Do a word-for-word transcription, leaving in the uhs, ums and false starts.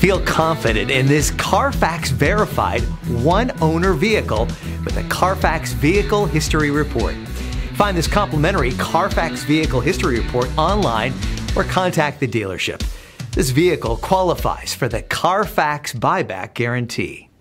Feel confident in this CARFAX verified one-owner vehicle with a CARFAX Vehicle History Report. Find this complimentary CARFAX Vehicle History Report online or contact the dealership. This vehicle qualifies for the CARFAX buyback guarantee.